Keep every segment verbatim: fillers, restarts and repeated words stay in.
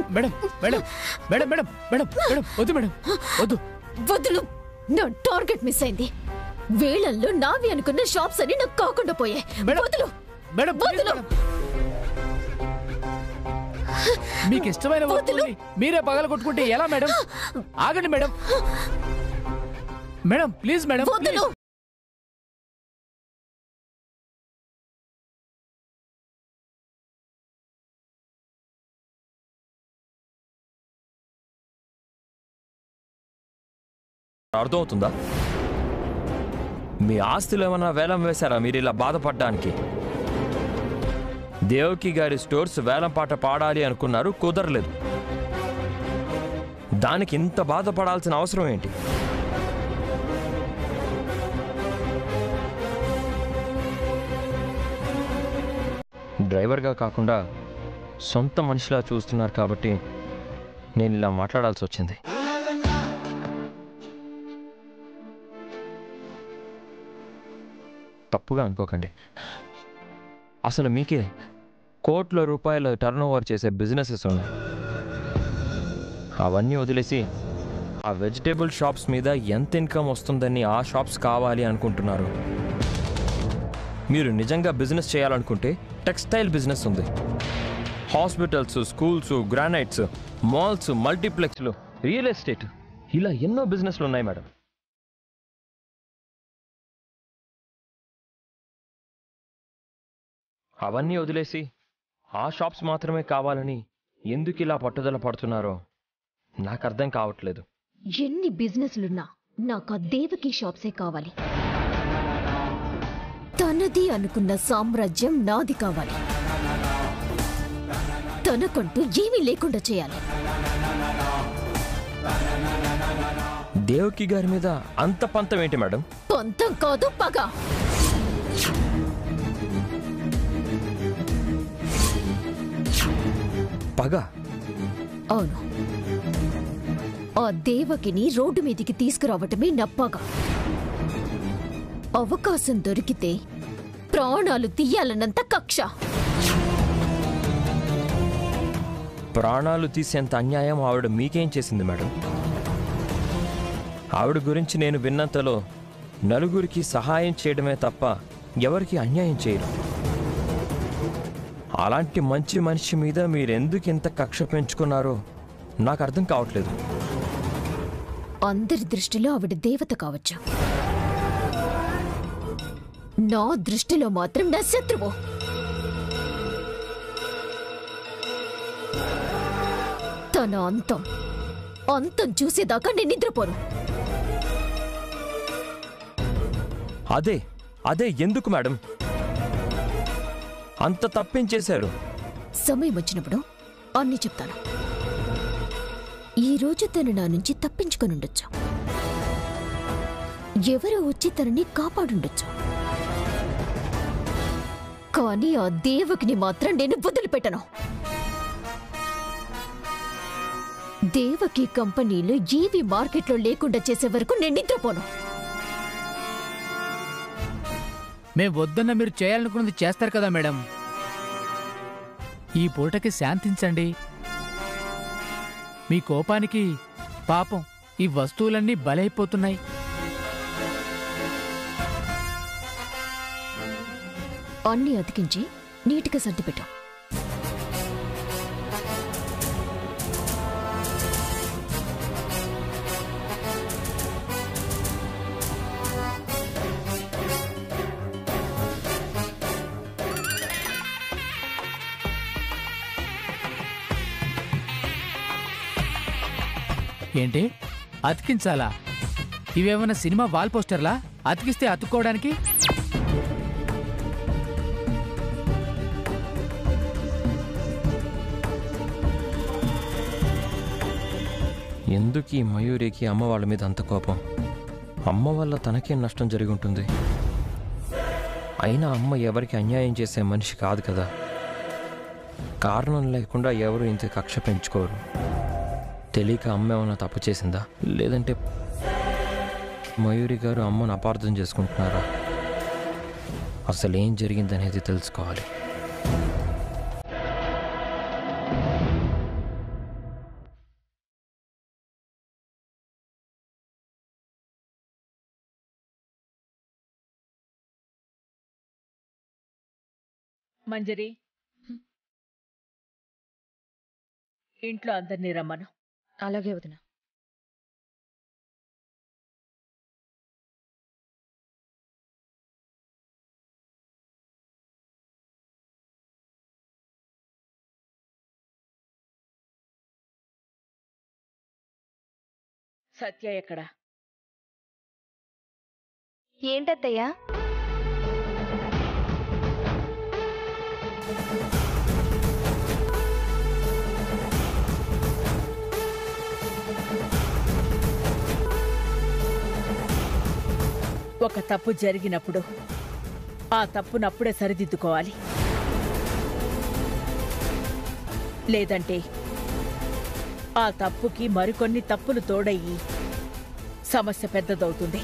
Madam madam madam madam madam madam వద్దు madam వద్దు వద్దులు. నా టార్గెట్ మిస్ అయింది. వేళల్లో నావి అనుకున్న షాప్స్ అని నాకు కాకుండా పోయాయి. వద్దులు మేడం వద్దులు. మీకు ఇష్టమైన వస్తువుని మీరే పగల కొట్టుకుంటే ఎలా మేడం? ఆగండి మేడం. Madam please madam. వద్దులు. అర్థమవుతుందా? మీ ఆస్తులు ఏమన్నా వేలం వేశారా మీరు ఇలా బాధపడ్డానికి? దేవకి గారి స్టోర్స్ వేలం పాట పాడాలి అనుకున్నారు, కుదరలేదు. దానికి ఇంత బాధపడాల్సిన అవసరం ఏంటి? డ్రైవర్గా కాకుండా సొంత మనిషిలా చూస్తున్నారు కాబట్టి నేను ఇలా మాట్లాడాల్సి వచ్చింది. తప్పుగా అనుకోకండి. అసలు మీకే కోట్ల రూపాయల టర్న్ ఓవర్ చేసే బిజినెసెస్ ఉన్నాయి. అవన్నీ వదిలేసి ఆ వెజిటేబుల్ షాప్స్ మీద ఎంత ఇన్కమ్ వస్తుందని ఆ షాప్స్ కావాలి అనుకుంటున్నారు. మీరు నిజంగా బిజినెస్ చేయాలనుకుంటే టెక్స్టైల్ బిజినెస్ ఉంది. హాస్పిటల్స్, స్కూల్స్, గ్రానైట్స్, మాల్స్, మల్టీప్లెక్స్లు, రియల్ ఎస్టేట్, ఇలా ఎన్నో బిజినెస్లు ఉన్నాయి మేడం. అవన్నీ వదిలేసి ఆ షాప్స్ మాత్రమే కావాలని ఎందుకు ఇలా పట్టుదల పడుతున్నారో నాకు అర్థం కావట్లేదు. ఎన్ని బిజినెస్లున్నా నాకు ఆ దేవకి షాప్సే కావాలి. తనది అనుకున్న సామ్రాజ్యం నాది కావాలి. తనకంటూ ఏమీ లేకుండా చేయాలి. దేవకి గారి మీద అంత పంతం ఏంటి మేడం? పంతం కాదు, పగ. పగ? అవును. ఆ దేవకిని రోడ్డు మీదికి తీసుకురావటమే నా పగ. అవకాశం దొరికితే ప్రాణాలు తీయాలన్నంత కక్ష. ప్రాణాలు తీసేంత అన్యాయం ఆవిడ మీకేం చేసింది మేడం? ఆవిడ గురించి నేను విన్నంతలో నలుగురికి సహాయం చేయడమే తప్ప ఎవరికి అన్యాయం చేయరు. అలాంటి మంచి మనిషి మీద మీరెందుకు ఇంత కక్ష పెంచుకున్నారో నాకు అర్థం కావట్లేదు. అందరి దృష్టిలో ఆవిడ దేవత కావచ్చు, నా దృష్టిలో మాత్రం నా శత్రువు. తన అంతం అంతం చూసేదాకా నేను నిద్రపోను. అదే అదే ఎందుకు మేడం అంత తప్పించేశారు? సమయం వచ్చినప్పుడు అన్నీ చెప్తాను. ఈ రోజు తను నా నుంచి తప్పించుకొనుండొచ్చు, ఎవరో వచ్చి తనని కాపాడుండొచ్చు. కానీ ఆ దేవకిని మాత్రం నేను వదిలిపెట్టను. దేవకి కంపెనీలు ఏవి మార్కెట్లో లేకుండా చేసే వరకు నేను నిద్రపోను. మేము వద్దన్న మీరు చేయాలనుకున్నది చేస్తారు కదా మేడం. ఈ పూటకి శాంతించండి. మీ కోపానికి పాపం ఈ వస్తువులన్నీ బలైపోతున్నాయి. అన్నీ అతికించి నీటిగా సర్దిపెట్టాం. ఏంటి అతికించాలా? ఇవేమన్నా సినిమా వాల్ పోస్టర్లా అతికిస్తే అతుక్కోవడానికి? ఎందుకు ఈ మయూరికి అమ్మ వాళ్ళ మీద అంత కోపం? అమ్మ వల్ల తనకేం నష్టం జరిగి ఉంటుంది? అయినా అమ్మ ఎవరికి అన్యాయం చేసే మనిషి కాదు కదా. కారణం లేకుండా ఎవరు ఇంత కక్ష పెంచుకోరు. తెలియక అమ్మ ఏమైనా తప్పు చేసిందా, లేదంటే మయూరి గారు అమ్మను అపార్థం చేసుకుంటున్నారా? అసలు ఏం జరిగిందనేది తెలుసుకోవాలి. మంజరి, ఇంట్లో అందరినీ రమ్మను. అలాగే వదిన. సత్య ఎక్కడా? ఏంటత్తయ్యా? ఒక తప్పు జరిగినప్పుడు ఆ తప్పునప్పుడే సరిదిద్దుకోవాలి. లేదంటే ఆ తప్పుకి మరికొన్ని తప్పులు తోడయ్యి సమస్య పెద్దదవుతుంది.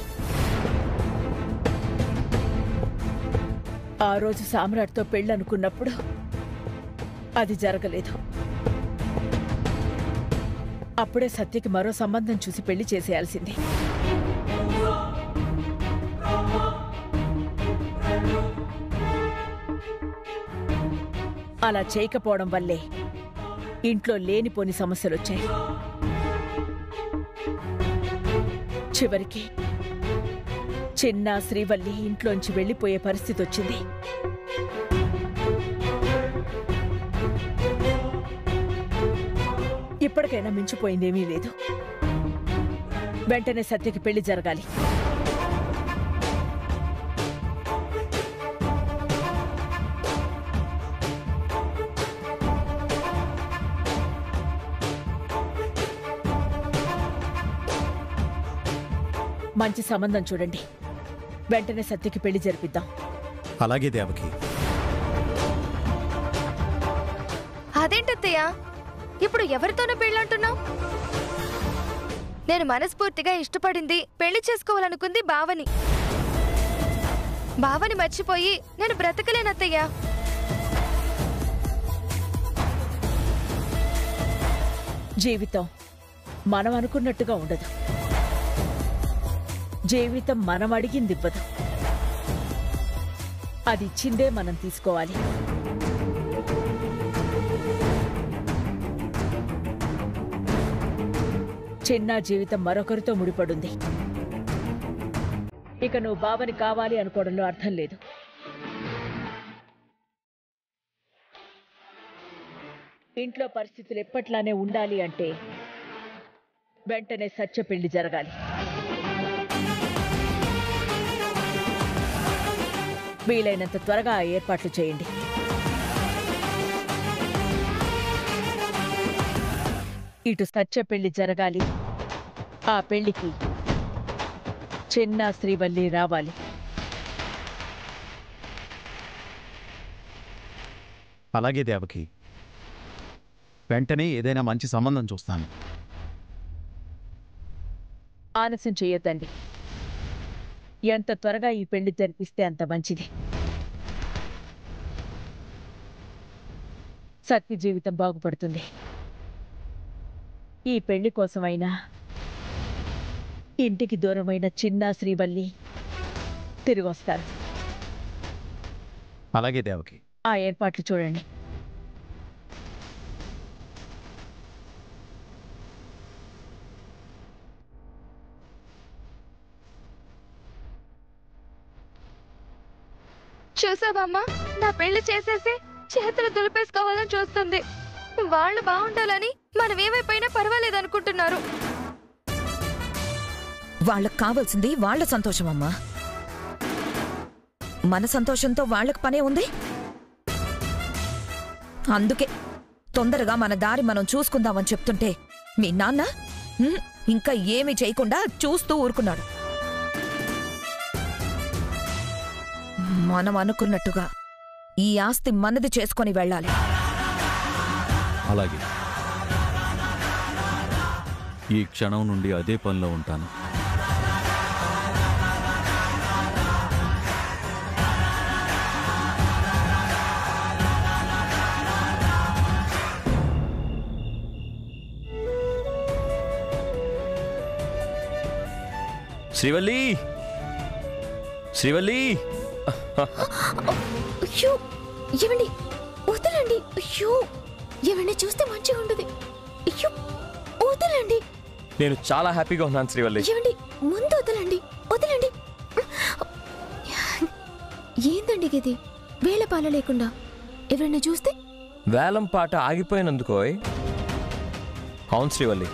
ఆ రోజు సామ్రాట్తో పెళ్ళనుకున్నప్పుడు అది జరగలేదు. అప్పుడే సత్యకి మరో సంబంధం చూసి పెళ్లి చేసేయాల్సింది. అలా చేయకపోవడం వల్లే ఇంట్లో లేనిపోని సమస్యలొచ్చాయి. చివరికి చిన్న శ్రీవల్లి ఇంట్లోంచి వెళ్లిపోయే పరిస్థితి వచ్చింది. ఇప్పటికైనా మించిపోయిందేమీ లేదు. వెంటనే సత్యకి పెళ్లి జరగాలి. మంచి సంబంధం చూడండి. వెంటనే సత్యకి పెళ్లి జరిపిద్దాం. అలాగే దేవకి. అదేంటత్తయ్యా, ఇప్పుడు ఎవరితోనో పెళ్ళంటున్నావు? నేను మనస్ఫూర్తిగా ఇష్టపడింది, పెళ్లి చేసుకోవాలనుకుంది బావని. బావని మర్చిపోయి నేను బ్రతకలేనత్తయ్యా. జీవితం మనం అనుకున్నట్టుగా ఉండదు. జీవితం మనం అడిగింది ఇవ్వదు. అది ఇచ్చిందే మనం తీసుకోవాలి. చిన్న జీవితం మరొకరితో ముడిపడుంది. ఇక నువ్వు బావని కావాలి అనుకోవడంలో అర్థం లేదు. ఇంట్లో పరిస్థితులు ఎప్పట్లానే ఉండాలి అంటే వెంటనే సత్య పెళ్లి జరగాలి. వీలైనంత త్వరగా ఆ ఏర్పాట్లు చేయండి. ఇటు సత్య పెళ్లి జరగాలి, ఆ పెళ్లికి చిన్న శ్రీవల్లి రావాలి. అలాగే దేవకి, వెంటనే ఏదైనా మంచి సంబంధం చూస్తాను. ఆలస్యం చేయొద్దండి. ఎంత త్వరగా ఈ పెళ్లి జరిపిస్తే అంత మంచిది. సత్య జీవితం బాగుపడుతుంది. ఈ పెళ్లి కోసమైనా ఇంటికి దూరమైన చిన్న శ్రీవల్లి తిరిగి వస్తారు. అలాగే దేవకి. ఆ ఏర్పాట్లు చూడండి. చూసావమ్మా, నా పెళ్లి చేసేసి చేతులు దులిపేసుకోవాలని చూస్తుంది. వాళ్ళు బాగుండాలని మనం ఏమైపోయినా పర్వాలేదనుకుంటున్నారు. వాళ్ళకు కావాల్సింది వాళ్ళ సంతోషం అమ్మా. మన సంతోషంతో వాళ్ళకి పనే ఉంది. అందుకే తొందరగా మన దారి మనం చూసుకుందామని చెప్తుంటే మీ నాన్న ఇంకా ఏమీ చేయకుండా చూస్తూ ఊరుకున్నాడు. మనం అనుకున్నట్టుగా ఈ ఆస్తి మనది చేసుకొని వెళ్ళాలి. అలాగే, ఈ క్షణం నుండి అదే పనిలో ఉంటాను. శ్రీవల్లి, శ్రీవల్లి, ఏమండి వదలండి. అయ్యో ఏమండి చూస్తే మంచిగా ఉండదు. అయ్యో వదలండి. నేను చాలా హ్యాపీగా ఉన్నాను శ్రీవల్లి. ఏమండి ముందు వదలండి, వదలండి. ఏందండి ఇది వేళ పాల లేకుండా ఎవరైనా చూస్తే? వేలం పాట ఆగిపోయినందుకో. అవును శ్రీవల్లి,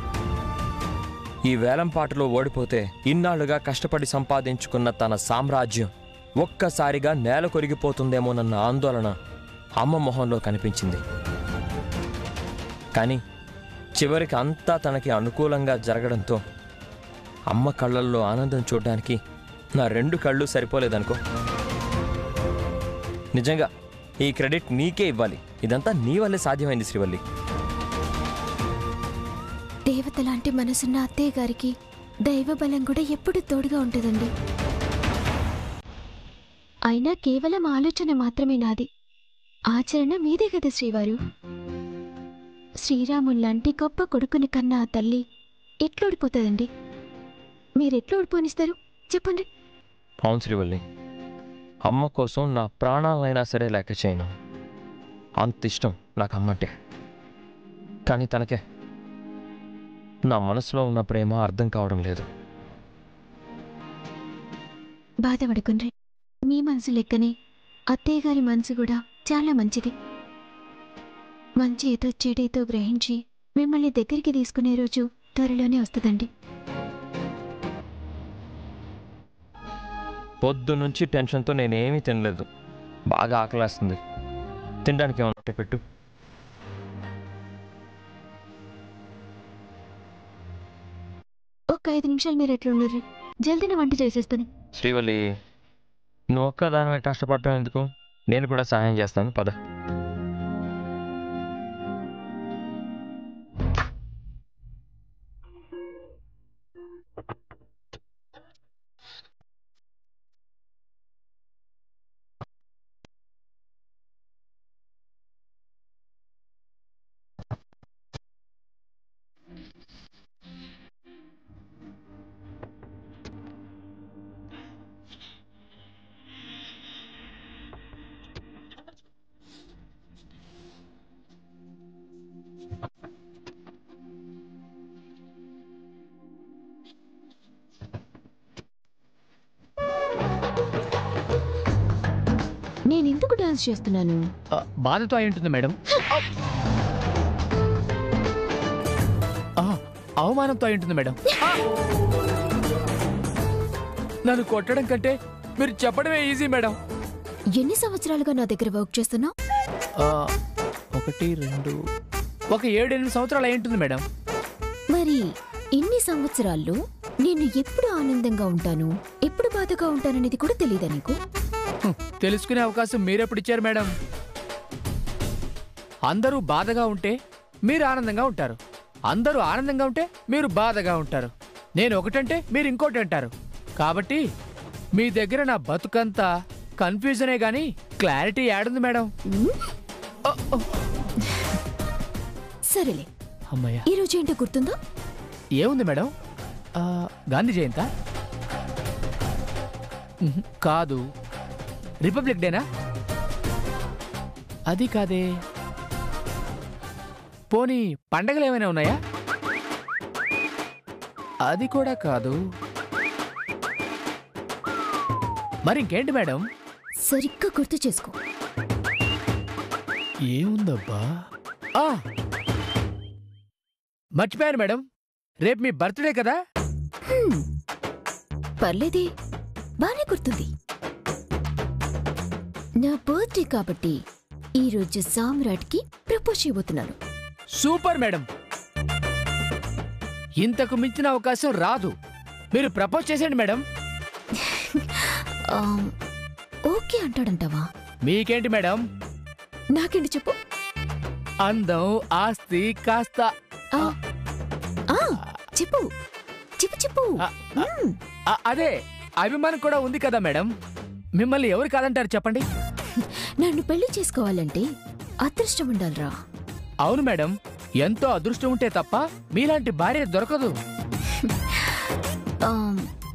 ఈ వేలం పాటలో ఓడిపోతే ఇన్నాళ్లుగా కష్టపడి సంపాదించుకున్న తన సామ్రాజ్యం ఒక్కసారిగా నేల కొరిగిపోతుందేమోనన్న ఆందోళన అమ్మ మొహంలో కనిపించింది. కానీ చివరికి అంతా తనకి అనుకూలంగా జరగడంతో అమ్మ కళ్ళల్లో ఆనందం చూడడానికి నా రెండు కళ్ళు సరిపోలేదనుకో. నిజంగా ఈ క్రెడిట్ నీకే ఇవ్వాలి. ఇదంతా నీ వల్లే సాధ్యమైంది శ్రీవల్లి. దేవత లాంటి మనసున్న అత్తయ్య గారికి దైవ బలం కూడా ఎప్పుడు తోడుగా ఉంటుందండి. అయినా కేవలం ఆలోచన మాత్రమే నాది, ఆచరణ మీదే కదా శ్రీవారు. శ్రీరాముల్లాంటి గొప్ప కొడుకుని కన్నా ఆ తల్లి ఎట్లోడిపోతుందండి? మీరెట్లోడిపోనిస్తారు చెప్పండి? అవును శ్రీవల్లి, అమ్మ కోసం నా ప్రాణాలైనా సరే లెక్క చేయను. అంత ఇష్టం నాకు అమ్మంటే. కానీ తనకే నా మనసులో ఉన్న ప్రేమ అర్థం కావడం లేదు. బాధపడకుండ్రి, మీ మనసు లెక్కనే అత్తయ్య గారి మనసు కూడా చాలా మంచిది. మంచి ఏదో చెడేతో గ్రహించి మిమ్మల్ని దగ్గరికి తీసుకునే రోజు త్వరలోనే వస్తుందండి. పొద్దు నుంచి టెన్షన్తో నేనేమీ తినలేదు. బాగా ఆకలేస్తుంది. తినడానికి ఏమన్నా పెట్టు. ఒక ఐదు నిమిషాలు మీరు ఎట్లా ఉండరు, జల్దీన వంట చేసేస్తాను. శ్రీవల్లి, నువ్వు ఒక్క దాని కష్టపడటం ఎందుకు? నేను కూడా సహాయం చేస్తాను, పద. నేనెందుకు డాన్స్ చేస్తున్నాను? ఆ, బాధతో అయి ఉంటుంది మేడం. ఆ, అవమానంతో అయి ఉంటుంది మేడం. ఆ! నన్ను కొట్టడం కంటే మీరు చెప్పడమే ఈజీ మేడం. ఎన్ని సంవత్సరాలుగా నా దగ్గర వర్క్ చేస్తున్నావు? ఆ, ఒకటి రెండు ఒక ఏడెనిమిది సంవత్సరాలు అయి ఉంటుంది మేడం. మరి ఇన్ని సంవత్సరాల్లో నేను ఎప్పుడు ఆనందంగా ఉంటాను, ఎప్పుడు బాధగా ఉంటాననేది కూడా తెలియదా నీకు? హ్మ్, తెలుసుకునే అవకాశం మీరెప్పుడు ఇచ్చారు మేడం? అందరూ బాధగా ఉంటే మీరు ఆనందంగా ఉంటారు, అందరూ ఆనందంగా ఉంటే మీరు బాధగా ఉంటారు. నేను ఒకటంటే మీరు ఇంకోటి అంటారు. కాబట్టి మీ దగ్గర నా బతుకంతా కన్ఫ్యూజనే గాని క్లారిటీ యాడుంది మేడం? ఓ, ఓ. సరేలే, అమ్మయ్య, ఈరోజు ఏంటో గుర్తుందా? ఏముంది మేడం? ఆ, గాంధీ జయంతా? ఉహు, కాదు. రిపబ్లిక్ డేనా? అది కాదే. పోనీ పండగలు ఏమైనా ఉన్నాయా? అది కూడా కాదు. మరి ఇంకేంటి మేడం? సరిగ్గా గుర్తు చేసుకో. ఏముందబ్బా? ఆ, మర్చిపోయాను మేడం, రేపు మీ బర్త్డే కదా? హ్మ్, పర్లేదే, బానే గుర్తుంది. నా బర్త్డే కాబట్టి ఈరోజు సామ్రాట్కి ప్రపోజ్ చేయబోతున్నాను. సూపర్ మేడం, ఇంతకు మించిన అవకాశం రాదు. మీరు ప్రపోజ్ చేసేయండి మేడం. ఆ, ఓకే అంటాడంటావా? మీకేంటి మేడం? నాకేంటి చెప్పు. అందం, ఆస్తి, కాస్త ఆ, ఆ, చెప్పు చెప్పు చెప్పు. ఆ, ఆ, ఆ, అదే అభిమానం కూడా ఉంది కదా మేడం. మిమ్మల్ని ఎవరు కాదంటారు చెప్పండి? నన్ను పెళ్లి చేసుకోవాలంటే అదృష్టం ఉండాలిరా. అవును మేడం, ఎంతో అదృష్టం ఉంటే తప్ప మీలాంటి భార్య దొరకదు. ఆ,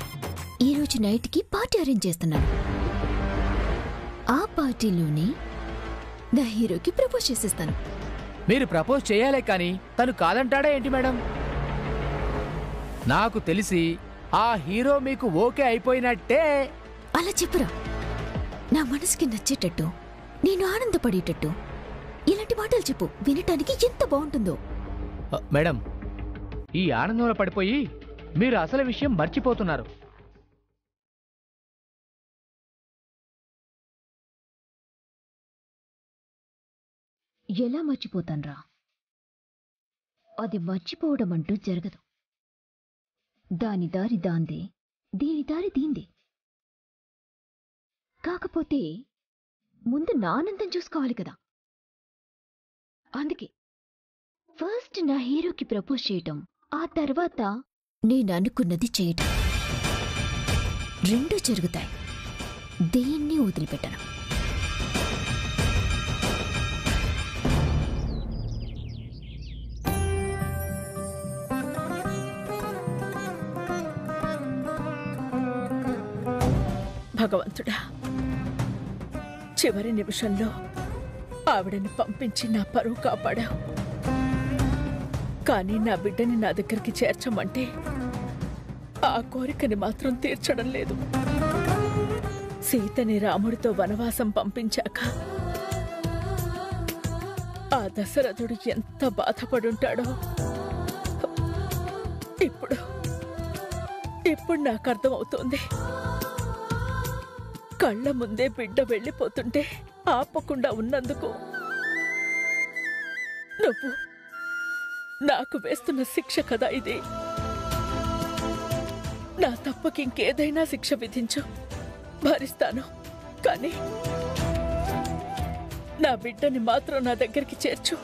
ఈరోజు నైట్కి పార్టీ అరేంజ్ చేస్తున్నాను. ఆ పార్టీలోనే నా హీరోకి ప్రపోజ్ చేసేస్తాను. మీరు ప్రపోజ్ చేయాలే కానీ తను కాదంటాడా ఏంటి మేడం? నాకు తెలిసి ఆ హీరో మీకు ఓకే అయిపోయినట్టే. అలా చెప్పురా. నా మనసుకి నచ్చేటట్టు, నేను ఆనందపడేటట్టు ఇలాంటి మాటలు చెప్పు. వినటానికి ఎంత బాగుంటుందో. అ, మేడం, ఈ ఆనందంలో పడిపోయి మీరు అసలు విషయం మర్చిపోతున్నారు. ఎలా మర్చిపోతాన్రా? అది మర్చిపోవడం అంటూ జరగదు. దాని దారి దాందే, దీని దారి దీందే. కాకపోతే ముందు నా ఆనందం చూసుకోవాలి కదా. అందుకే ఫస్ట్ నా హీరోకి ప్రపోజ్ చేయటం, ఆ తర్వాత నేను అనుకున్నది చేయటం. రెండూ జరుగుతాయి. దేన్ని వదిలిపెట్టను. భగవంతుడా, చివరి నిమిషంలో ఆవిడని పంపించి నా పరువు కాపాడావు. కానీ నా బిడ్డని నా దగ్గరికి చేర్చమంటే ఆ కోరికని మాత్రం తీర్చడం లేదు. సీతని రాముడితో వనవాసం పంపించాక ఆ దశరథుడు ఎంత బాధపడుంటాడో ఇప్పుడు ఇప్పుడు నాకు అర్థమవుతోంది. కళ్ళ ముందే బిడ్డ వెళ్ళిపోతుంటే ఆపకుండా ఉన్నందుకు నువ్వు నాకు వేస్తున్న శిక్ష కదా ఇది. నా తప్పకి ఇంకేదైనా శిక్ష విధించు, భరిస్తాను. కానీ నా బిడ్డని మాత్రం నా దగ్గరికి చేర్చు.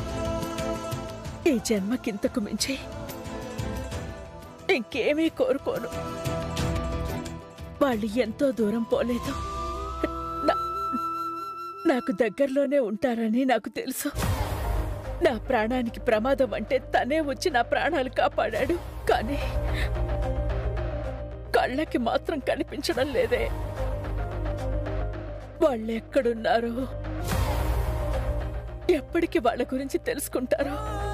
ఈ జన్మకింతకు మించి ఇంకేమీ కోరుకోను. వాళ్ళు ఎంతో దూరం పోలేదు. నాకు దగ్గరలోనే ఉంటారని నాకు తెలుసు. నా ప్రాణానికి ప్రమాదం అంటే తనే వచ్చి నా ప్రాణాలు కాపాడాడు. కానీ కళ్ళకి మాత్రం కనిపించడం లేదే. వాళ్ళెక్కడున్నారో, ఎప్పటికి వాళ్ళ గురించి తెలుసుకుంటారో.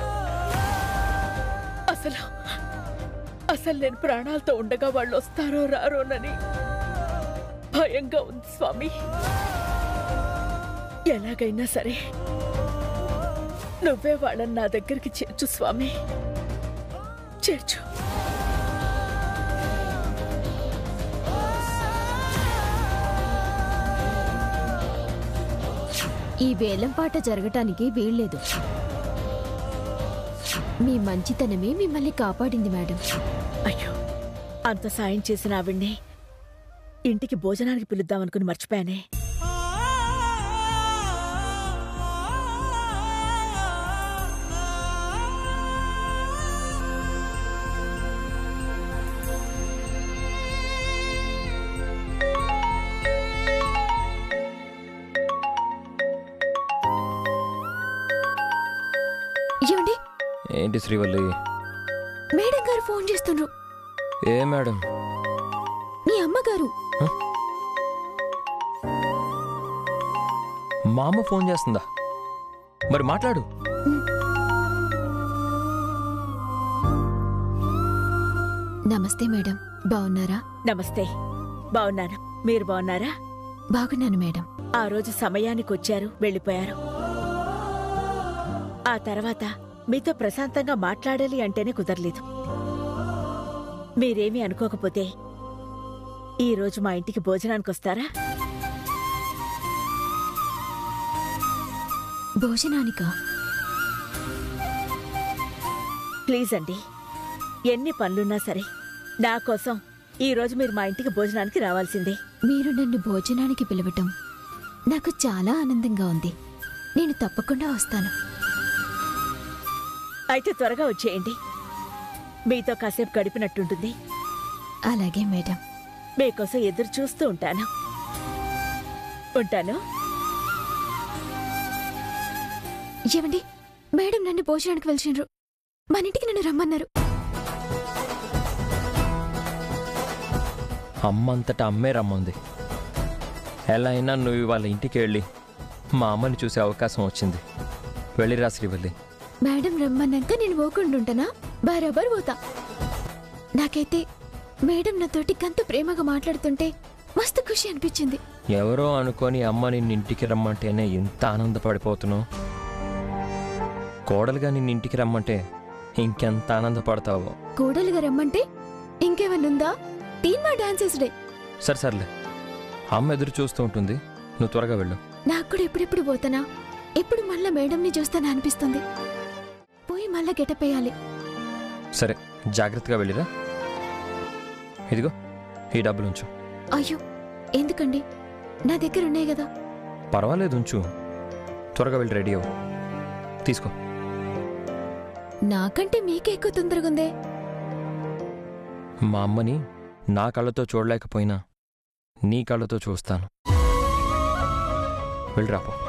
అసలు అసలు నేను ప్రాణాలతో ఉండగా వాళ్ళు వస్తారో రారోనని భయంగా ఉంది స్వామి. ఎలాగైనా సరే నువ్వే వాళ్ళని నా దగ్గరికి చేర్చు స్వామి, చేర్చు. ఈ వేలంపాట జరగటానికి వీల్లేదు. మీ మంచితనమే మిమ్మల్ని కాపాడింది మేడం. అయ్యో, అంత సాయం చేసిన ఆవిడ్ని ఇంటికి భోజనానికి పిలుద్దామనుకుని మర్చిపోయానే. ఏమండి? ఏంటి శ్రీవల్లి? మేడం గారు ఫోన్ చేస్తుండ్రు. ఏ మేడం? మీ అమ్మగారు. మా అమ్మ ఫోన్ చేస్తుందా? మరి మాట్లాడు. నమస్తే మేడం, బాగున్నారా? నమస్తే, బాగున్నాను. మీరు బాగున్నారా? బాగున్నాను మేడం. ఆ రోజు సమయానికి వచ్చారు, వెళ్ళిపోయారు. ఆ తర్వాత మీతో ప్రశాంతంగా మాట్లాడాలి అంటేనే కుదరలేదు. మీరేమీ అనుకోకపోతే ఈరోజు మా ఇంటికి భోజనానికి వస్తారా? భోజనానికా? ప్లీజ్ అండి, ఎన్ని పనులున్నా సరే నా కోసం ఈరోజు మీరు మా ఇంటికి భోజనానికి రావాల్సిందే. మీరు నన్ను భోజనానికి పిలవటం నాకు చాలా ఆనందంగా ఉంది. నేను తప్పకుండా వస్తాను. అయితే త్వరగా వచ్చేయండి, మీతో కాసేపు గడిపినట్టుంటుంది. అలాగే మేడం. మీకోసం ఎదురు చూస్తూ ఉంటాను. ఉంటాను. ఏమండి, మేడం నన్ను భోజనానికి పిలిచిండ్రు. మన ఇంటికి నన్ను రమ్మన్నారు. అమ్మంతటా అమ్మే రమ్మంది. ఎలా అయినా నువ్వు వాళ్ళ ఇంటికి వెళ్ళి మా అమ్మని చూసే అవకాశం వచ్చింది. వెళ్ళిరా శ్రీవల్లి. మేడం రమ్మన్నాక నేను పోకుండుంటానా? బరాబర్ పోతా. నాకైతే మేడం నాతోటి గంత ప్రేమగా మాట్లాడుతుంటే మస్తు ఖుషి అనిపించింది. ఎవరో అనుకొని అమ్మ నిన్ను ఇంటికి రమ్మంటేనే ఇంత ఆనందపడిపోతున్నావు. కోడలుగా నిన్ను ఇంటికి రమ్మంటే ఇంకెంత ఆనందపడతావో. కోడలుగా రమ్మంటే ఇంకేమన్నుందా? తీన్మా డాన్సెస్ డే. సరే సర్లే, అమ్మ ఎదురు చూస్తూ ఉంటుంది, నువ్వు త్వరగా వెళ్ళు. నాకు కూడా ఎప్పుడెప్పుడు పోతానా? ఎప్పుడు మళ్ళా మేడంని చూస్తానా అనిపిస్తుంది. పోయి మళ్ళా గెటపేయాలి. సరే, జాగ్రత్తగా వెళ్ళిరా. ఇదిగో ఈ డబ్బులు ఉంచు. అయ్యో, ఎందుకండి? నా దగ్గర ఉన్నాయి కదా. పర్వాలేదు, ఉంచు. త్వరగా వెళ్ళి రెడీ అవ్వు. తీసుకో. నాకంటే మీకే ఎక్కువ తొందరగా ఉందే. మా అమ్మని నా కళ్ళతో చూడలేకపోయినా నీ కళ్ళతో చూస్తాను. వెళ్ళిరాపో.